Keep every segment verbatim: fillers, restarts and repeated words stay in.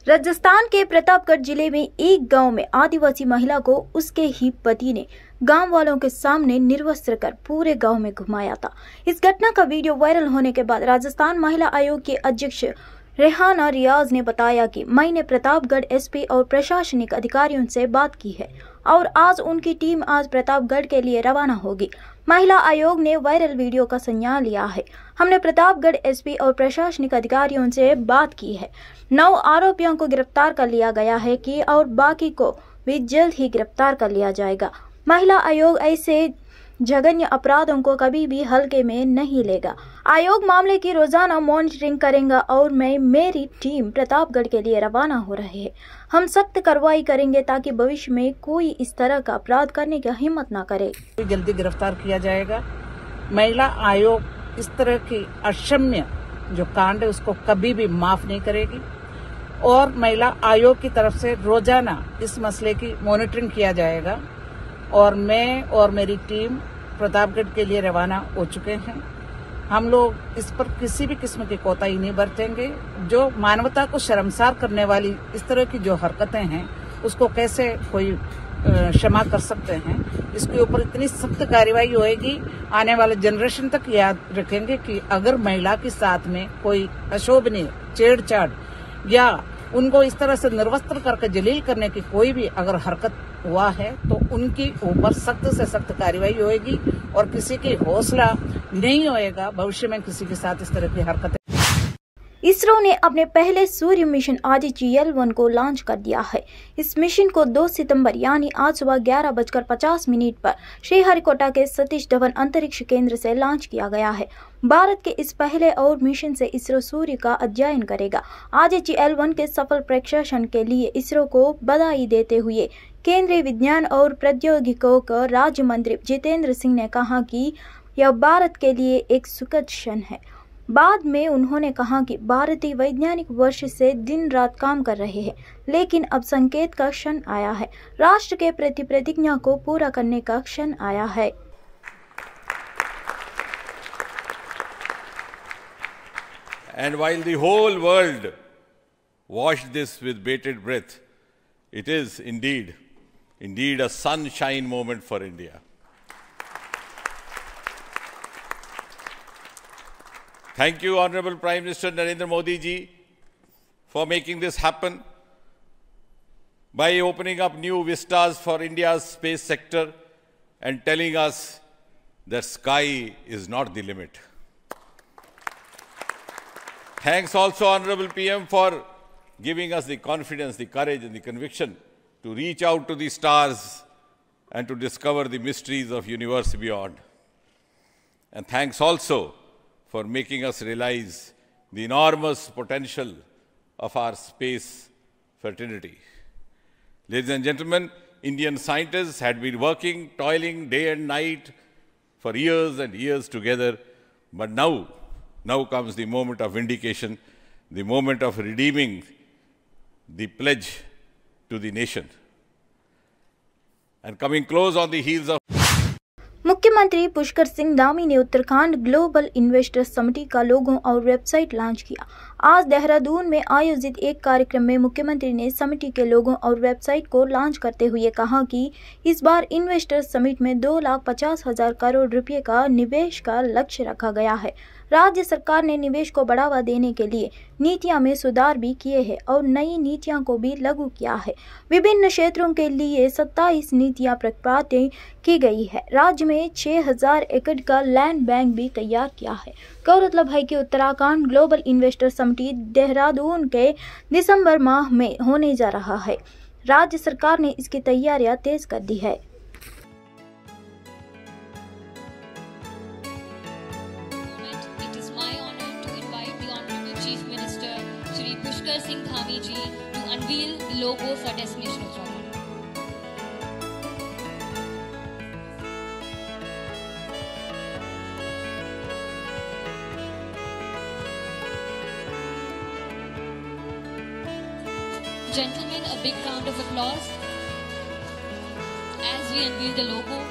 राजस्थान के प्रतापगढ़ जिले में एक गांव में आदिवासी महिला को उसके ही पति ने गांव वालों के सामने निर्वस्त्र कर पूरे गांव में घुमाया था। इस घटना का वीडियो वायरल होने के बाद राजस्थान महिला आयोग के अध्यक्ष रेहाना रियाज ने बताया कि मैंने प्रतापगढ़ एसपी और प्रशासनिक अधिकारियों से बात की है और आज उनकी टीम आज प्रतापगढ़ के लिए रवाना होगी। महिला आयोग ने वायरल वीडियो का संज्ञान लिया है। हमने प्रतापगढ़ एसपी और प्रशासनिक अधिकारियों से बात की है। नौ आरोपियों को गिरफ्तार कर लिया गया है कि और बाकी को भी जल्द ही गिरफ्तार कर लिया जाएगा। महिला आयोग ऐसे जघन्य अपराधों को कभी भी हल्के में नहीं लेगा। आयोग मामले की रोजाना मॉनिटरिंग करेगा और मैं मेरी टीम प्रतापगढ़ के लिए रवाना हो रही है। हम सख्त कार्रवाई करेंगे ताकि भविष्य में कोई इस तरह का अपराध करने की हिम्मत न करे। जल्दी गिरफ्तार किया जाएगा। महिला आयोग इस तरह की अक्षम्य जो कांड है उसको कभी भी माफ नहीं करेगी और महिला आयोग की तरफ से रोजाना इस मसले की मॉनिटरिंग किया जाएगा और मैं और मेरी टीम प्रतापगढ़ के लिए रवाना हो चुके हैं। हम लोग इस पर किसी भी किस्म की कोताही नहीं बरतेंगे। जो मानवता को शर्मसार करने वाली इस तरह की जो हरकतें हैं उसको कैसे कोई क्षमा कर सकते हैं, इसके ऊपर इतनी सख्त कार्रवाई होएगी। आने वाले जनरेशन तक याद रखेंगे कि अगर महिला के साथ में कोई अशोभनीय छेड़छाड़ या उनको इस तरह से निर्वस्त्र करके जलील करने की कोई भी अगर हरकत हुआ है तो उनकी ऊपर सख्त से सख्त कार्रवाई होएगी और किसी की हौसला नहीं होएगा भविष्य में किसी के साथ इस तरह की हरकतें। इसरो ने अपने पहले सूर्य मिशन आदित्य एल वन को लॉन्च कर दिया है। इस मिशन को दो सितंबर यानी आज सुबह ग्यारह बजकर पचास मिनट पर श्रीहरिकोटा के सतीश धवन अंतरिक्ष केंद्र से लॉन्च किया गया है। भारत के इस पहले और मिशन से इसरो सूर्य का अध्ययन करेगा। आदित्य एल वन के सफल प्रक्षेपण के लिए इसरो को बधाई देते हुए केंद्रीय विज्ञान और प्रौद्योगिकियों के राज्य मंत्री जितेंद्र सिंह ने कहा कि यह भारत के लिए एक सुखद क्षण है। बाद में उन्होंने कहा कि भारतीय वैज्ञानिक वर्ष से दिन रात काम कर रहे हैं, लेकिन अब संकेत का क्षण आया है। राष्ट्र के प्रति प्रतिज्ञा को पूरा करने का क्षण आया है। And while the whole world watched this with bated breath, it is indeed, indeed a sunshine moment for India. Thank you, Honorable Prime Minister Narendra Modi ji, for making this happen by opening up new vistas for India's space sector and telling us that sky is not the limit. Thanks also, Honorable P M, for giving us the confidence, the courage and the conviction to reach out to the stars and to discover the mysteries of universe beyond. And thanks also for making us realize the enormous potential of our space fraternity. Ladies and gentlemen, Indian scientists had been working, toiling day and night for years and years together, but now, now comes the moment of vindication, the moment of redeeming the pledge to the nation. And coming close on the heels of मुख्यमंत्री पुष्कर सिंह धामी ने Uttarakhand global investor समिति का लोगो और website launch किया। आज देहरादून में आयोजित एक कार्यक्रम में मुख्यमंत्री ने समिति के लोगों और वेबसाइट को लॉन्च करते हुए कहा कि इस बार इन्वेस्टर समिट में दो लाख पचास हजार करोड़ रुपए का निवेश का लक्ष्य रखा गया है। राज्य सरकार ने निवेश को बढ़ावा देने के लिए नीतियां में सुधार भी किए हैं और नई नीतियां को भी लागू किया है। विभिन्न क्षेत्रों के लिए सत्ताईस नीतियां प्रतिपादित की गई है। राज्य में छह हजार एकड़ का लैंड बैंक भी तैयार किया है। गौरतलब है कि Uttarakhand global investor summit Dehradun के दिसंबर माह में होने जा रहा है। राज्य सरकार ने इसकी तैयारियां तेज कर दी है। Pushkar Singh Dhami ji to unveil the logo for Destination Uttarakhand. Gentlemen, a big round of applause as we unveil the logo.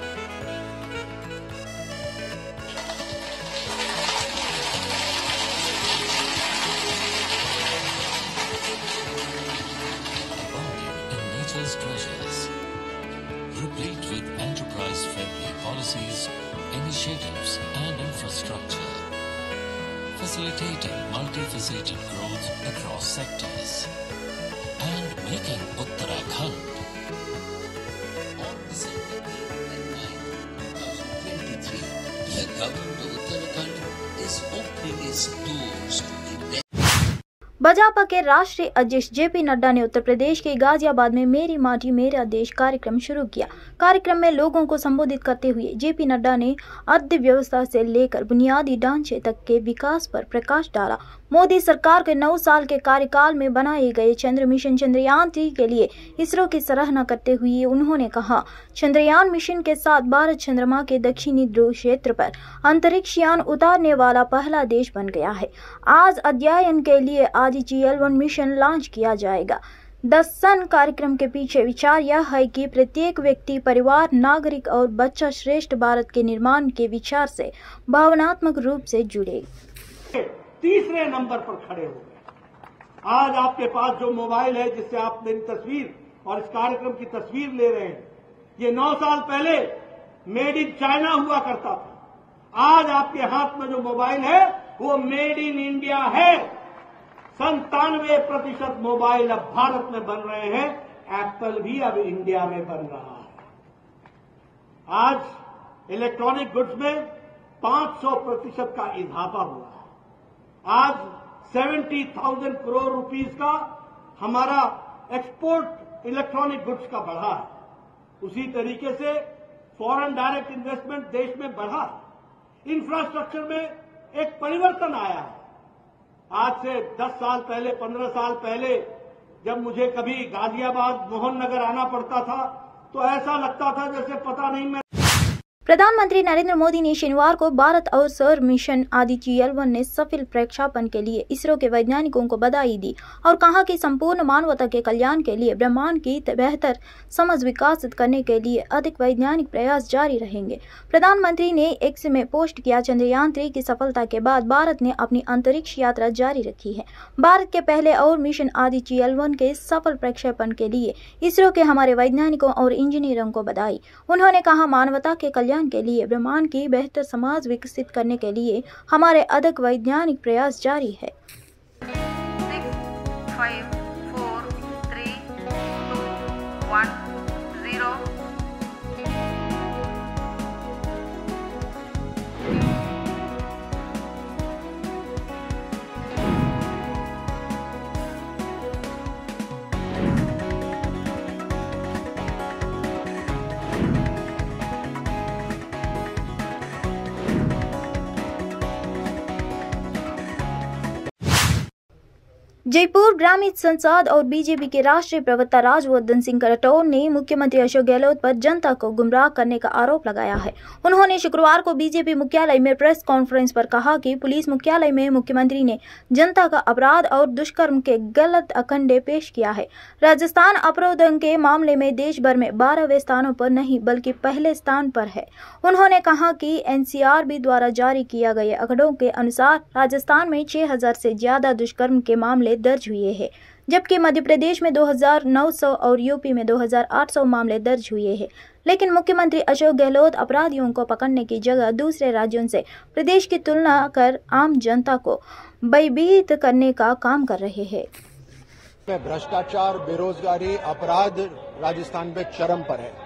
investors' treasures. Replete with enterprise-friendly policies, initiatives and infrastructure, facilitating multifaceted growth across sectors and making Uttarakhand on December ninth, twenty twenty-three, the government of Uttarakhand is opening its doors to the Bhajpa के राष्ट्रीय अध्यक्ष JP Nadda ने उत्तर प्रदेश के गाजियाबाद में मेरी माटी मेरा देश कार्यक्रम शुरू किया। कार्यक्रम में लोगों को संबोधित करते हुए जेपी नड्डा ने अर्थव्यवस्था से लेकर बुनियादी ढांचे तक के विकास पर प्रकाश डाला। मोदी सरकार के नौ साल के कार्यकाल में बनाए गए चंद्र मिशन चंद्रयान तीन के लिए इसरो की सराहना करते हुए उन्होंने कहा, चंद्रयान मिशन के साथ भारत चंद्रमा के दक्षिणी ध्रुव क्षेत्र पर अंतरिक्ष यान उतारने वाला पहला देश बन गया है। आज अध्ययन के लिए Aditya L one mission launch किया जाएगा। द सन कार्यक्रम के पीछे विचार यह है कि प्रत्येक व्यक्ति, परिवार, नागरिक और बच्चा श्रेष्ठ भारत के निर्माण के विचार से भावनात्मक रूप से जुड़े। तीसरे नंबर पर खड़े हो गए। आज आपके पास जो मोबाइल है जिससे आप मेरी तस्वीर और इस कार्यक्रम की तस्वीर ले रहे हैं, ये नौ साल पहले मेड इन चाइना हुआ करता था। आज आपके हाथ में जो मोबाइल है वो मेड इन इंडिया है। संतानवे प्रतिशत मोबाइल अब भारत में बन रहे हैं। एप्पल भी अब इंडिया में बन रहा है। आज इलेक्ट्रॉनिक गुड्स में पांच सौ प्रतिशत का इजाफा हुआ है। आज सत्तर हज़ार करोड़ रुपीस का हमारा एक्सपोर्ट इलेक्ट्रॉनिक गुड्स का बढ़ा है। उसी तरीके से फॉरेन डायरेक्ट इन्वेस्टमेंट देश में बढ़ा है। इंफ्रास्ट्रक्चर में एक परिवर्तन आया है। आज से दस साल पहले, पंद्रह साल पहले जब मुझे कभी गाजियाबाद, मोहन नगर आना पड़ता था तो ऐसा लगता था जैसे पता नहीं मैं। प्रधानमंत्री नरेंद्र मोदी ने शनिवार को भारत और सौर मिशन आदित्य एल वन ने सफल प्रक्षेपण के लिए इसरो के वैज्ञानिकों को बधाई दी और कहा कि संपूर्ण मानवता के कल्याण के लिए ब्रह्मांड की बेहतर समझ विकसित करने के लिए अधिक वैज्ञानिक प्रयास जारी रहेंगे। प्रधानमंत्री ने एक्स में पोस्ट किया, चंद्रयान तीन की सफलता के बाद भारत ने अपनी अंतरिक्ष यात्रा जारी रखी है। भारत के पहले और मिशन आदित्य एल वन के सफल प्रक्षेपण के लिए इसरो के हमारे वैज्ञानिकों और इंजीनियरों को बधाई। उन्होंने कहा, मानवता के कल्याण के लिए ब्रह्मांड की बेहतर समाज विकसित करने के लिए हमारे अधिक वैज्ञानिक प्रयास जारी है। six, five, four, three, two, one, zero. Jaipur ग्रामीण संसद और बीजेपी के राष्ट्रीय प्रवक्ता राज्यवर्धन सिंह राठौर ने मुख्यमंत्री अशोक गहलोत पर जनता को गुमराह करने का आरोप लगाया है। उन्होंने शुक्रवार को बीजेपी मुख्यालय में प्रेस कॉन्फ्रेंस पर कहा कि पुलिस मुख्यालय में मुख्यमंत्री ने जनता का अपराध और दुष्कर्म के गलत आंकड़े पेश किया है। राजस्थान अपराधों के मामले में देश भर में बारहवें स्थानों पर नहीं बल्कि पहले स्थान पर है। उन्होंने कहा कि एनसीआरबी द्वारा जारी किए गए आंकड़ों के अनुसार राजस्थान में छह हजार से ज्यादा दुष्कर्म के मामले दर्ज हुए हैं, जबकि मध्य प्रदेश में दो हज़ार नौ सौ और यूपी में दो हज़ार आठ सौ मामले दर्ज हुए हैं। लेकिन मुख्यमंत्री अशोक गहलोत अपराधियों को पकड़ने की जगह दूसरे राज्यों से प्रदेश की तुलना कर आम जनता को भयभीत करने का काम कर रहे हैं। भ्रष्टाचार, बेरोजगारी, अपराध राजस्थान में चरम पर है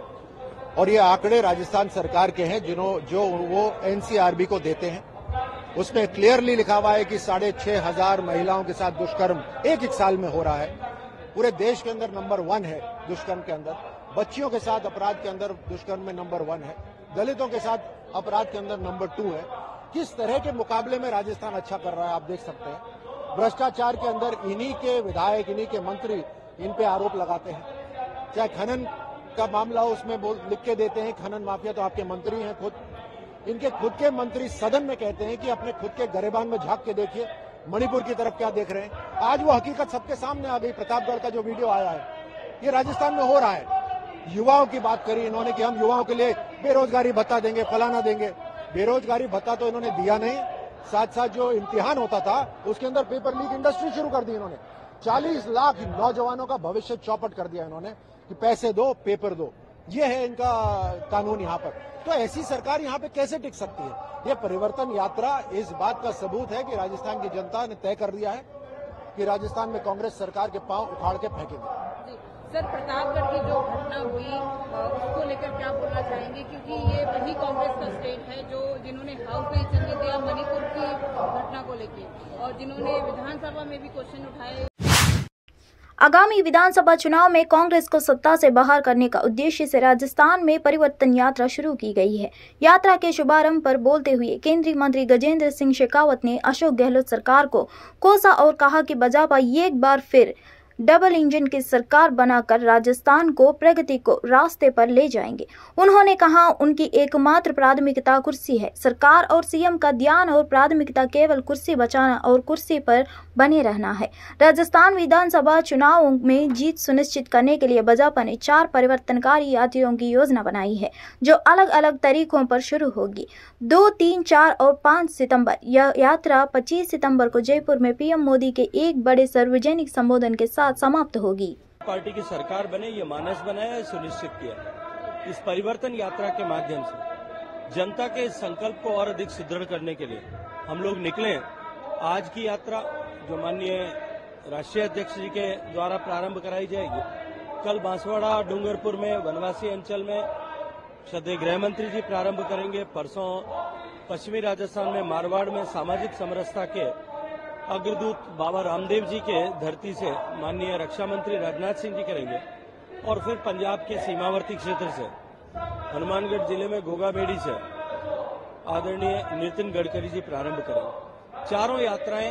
और ये आंकड़े राजस्थान सरकार के हैं जिन्हों जो वो एनसीआरबी को देते हैं। उसमें क्लियरली लिखा हुआ है कि साढ़े छह हजार महिलाओं के साथ दुष्कर्म एक एक साल में हो रहा है। पूरे देश के अंदर नंबर वन है दुष्कर्म के अंदर। बच्चियों के साथ अपराध के अंदर दुष्कर्म में नंबर वन है। दलितों के साथ अपराध के अंदर नंबर टू है। किस तरह के मुकाबले में राजस्थान अच्छा कर रहा है आप देख सकते हैं। भ्रष्टाचार के अंदर इन्हीं के विधायक, इन्हीं के मंत्री इन पे आरोप लगाते हैं। चाहे खनन का मामला हो उसमें लिख के देते हैं खनन माफिया तो आपके मंत्री हैं खुद। इनके खुद के मंत्री सदन में कहते हैं कि अपने खुद के गरेबान में झांक के देखिए मणिपुर की तरफ क्या देख रहे हैं। आज वो हकीकत सबके सामने आ गई। प्रतापगढ़ का जो वीडियो आया है ये राजस्थान में हो रहा है। युवाओं की बात करी इन्होंने कि हम युवाओं के लिए बेरोजगारी भत्ता देंगे, फलाना देंगे। बेरोजगारी भत्ता तो इन्होंने दिया नहीं, साथ साथ जो इम्तिहान होता था उसके अंदर पेपर लीक इंडस्ट्री शुरू कर दी इन्होंने। चालीस लाख नौजवानों का भविष्य चौपट कर दिया इन्होंने कि पैसे दो, पेपर दो। ये है इनका कानून यहाँ पर। तो ऐसी सरकार यहाँ पे कैसे टिक सकती है? ये परिवर्तन यात्रा इस बात का सबूत है कि राजस्थान की जनता ने तय कर दिया है कि राजस्थान में कांग्रेस सरकार के पांव उखाड़ के फेंकेंगे। सर, प्रतापगढ़ की जो घटना हुई उसको लेकर क्या बोलना चाहेंगे, क्योंकि ये वही कांग्रेस का स्टेट है जो जिन्होंने हाउस नहीं चलने दिया मणिपुर की घटना को लेकर और जिन्होंने विधानसभा में भी क्वेश्चन उठाए। आगामी विधानसभा चुनाव में कांग्रेस को सत्ता से बाहर करने का उद्देश्य से राजस्थान में परिवर्तन यात्रा शुरू की गई है। यात्रा के शुभारंभ पर बोलते हुए केंद्रीय मंत्री गजेंद्र सिंह शेखावत ने अशोक गहलोत सरकार को कोसा और कहा कि भाजपा एक बार फिर डबल इंजन की सरकार बनाकर राजस्थान को प्रगति को रास्ते पर ले जाएंगे। उन्होंने कहा उनकी एकमात्र प्राथमिकता कुर्सी है। सरकार और सीएम का ध्यान और प्राथमिकता केवल कुर्सी बचाना और कुर्सी पर बने रहना है। राजस्थान विधानसभा चुनाव में जीत सुनिश्चित करने के लिए भाजपा ने चार परिवर्तनकारी यात्रियों की योजना बनाई है जो अलग अलग तरीकों पर शुरू होगी। दो, तीन, चार और पाँच सितंबर यह यात्रा पच्चीस सितंबर को जयपुर में पीएम मोदी के एक बड़े सार्वजनिक संबोधन के साथ समाप्त होगी। पार्टी की सरकार बने ये मानस बनाया, सुनिश्चित किया। इस परिवर्तन यात्रा के माध्यम से जनता के संकल्प को और अधिक सुदृढ़ करने के लिए हम लोग निकले। आज की यात्रा जो माननीय राष्ट्रीय अध्यक्ष जी के द्वारा प्रारंभ कराई जाएगी, कल बांसवाड़ा डूंगरपुर में वनवासी अंचल में श्रद्धेय गृह मंत्री जी प्रारंभ करेंगे। परसों पश्चिमी राजस्थान में मारवाड़ में सामाजिक समरसता के अग्रदूत बाबा रामदेव जी के धरती से माननीय रक्षा मंत्री राजनाथ सिंह जी करेंगे और फिर पंजाब के सीमावर्ती क्षेत्र से हनुमानगढ़ जिले में घोगाबेड़ी से आदरणीय नितिन गडकरी जी प्रारंभ करेंगे। चारों यात्राएं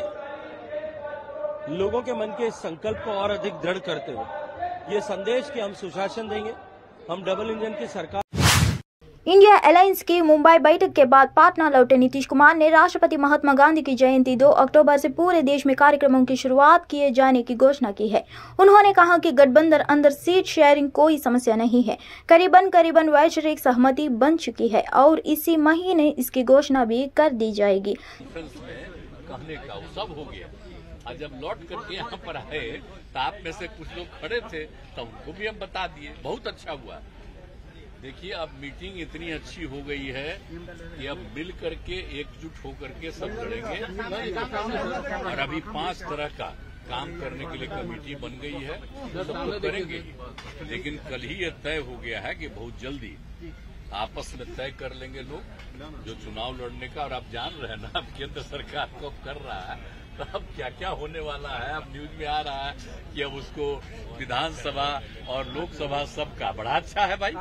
लोगों के मन के संकल्प को और अधिक दृढ़ करते हुए ये संदेश कि हम सुशासन देंगे, हम डबल इंजन की सरकार। इंडिया अलायंस की मुंबई बैठक के बाद पाटना लौटे नीतीश कुमार ने राष्ट्रपिता महात्मा गांधी की जयंती दो अक्टूबर से पूरे देश में कार्यक्रमों की शुरुआत किए जाने की घोषणा की है। उन्होंने कहा कि गठबंधन अंदर सीट शेयरिंग कोई समस्या नहीं है, करीबन करीबन वैश्विक सहमति बन चुकी है और इसी महीने इसकी घोषणा भी कर दी जाएगी। कहने का सब हो गया। और जब लौट करके यहाँ पर आए तो आप में से कुछ लोग खड़े थे तो उनको भी हम बता दिए, बहुत अच्छा हुआ। देखिए अब मीटिंग इतनी अच्छी हो गई है कि अब मिल करके एकजुट होकर के सब लड़ेंगे और अभी पांच तरह का काम करने के लिए कमेटी बन गई है, सब लोग करेंगे। लेकिन कल ही यह तय हो गया है कि बहुत जल्दी आपस में तय कर लेंगे लोग जो चुनाव लड़ने का। और आप जान रहे हैं ना अब केंद्र सरकार को कर रहा है तो अब क्या क्या होने वाला है। अब न्यूज में आ रहा है कि अब उसको विधानसभा और लोकसभा सबका बड़ा अच्छा है भाई।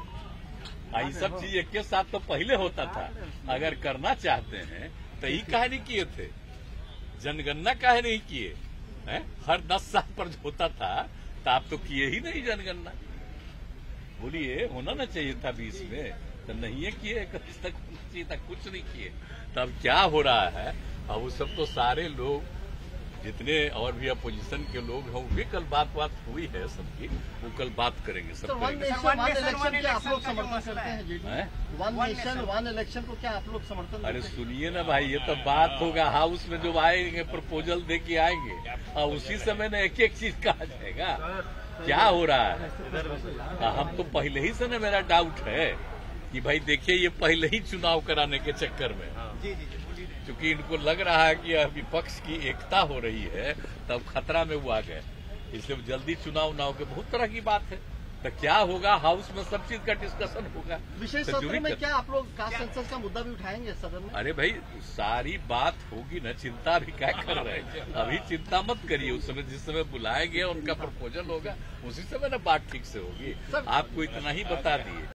ये सब चीज एक के साथ तो पहले होता था। अगर करना चाहते हैं तो ये काहे नहीं किए थे, जनगणना काहे नहीं किए हैं? हर दस साल पर होता था तो आप तो किए ही नहीं जनगणना। बोलिए होना ना चाहिए था बीस में, तो नहीं है किए, तक चाहिए था कुछ नहीं किए। तो अब क्या हो रहा है, अब वो सब तो सारे लोग जितने और भी अपोजिशन के लोग हैं वो भी कल बात बात हुई है सबकी, वो कल बात करेंगे सब। वन इलेक्शन क्या आप लोग समर्थन करते हैं? वन नेशन वन इलेक्शन को क्या आप लोग समर्थन? अरे सुनिए ना भाई, ये तो बात होगा हाउस में जो आएंगे प्रपोजल दे के आएंगे और उसी समय ना एक एक चीज कहा जाएगा। क्या हो रहा है? हम तो पहले ही से ना मेरा डाउट है कि भाई देखिए ये पहले ही चुनाव कराने के चक्कर में, क्योंकि इनको लग रहा है कि विपक्ष की एकता हो रही है तब खतरा में वो आ गए, इसलिए जल्दी चुनाव ना हो के बहुत तरह की बात है। तो क्या होगा, हाउस में सब चीज का डिस्कशन होगा। विशेष सत्र में क्या आप लोग कास्ट सेंसस का मुद्दा भी उठाएंगे सदन में? अरे भाई सारी बात होगी ना, चिंता भी क्या कर रहे हैं, अभी चिंता मत करिए। उस समय जिस समय बुलाए गए उनका प्रपोजल होगा उसी समय ना बात ठीक से होगी। आपको इतना ही बता दिए।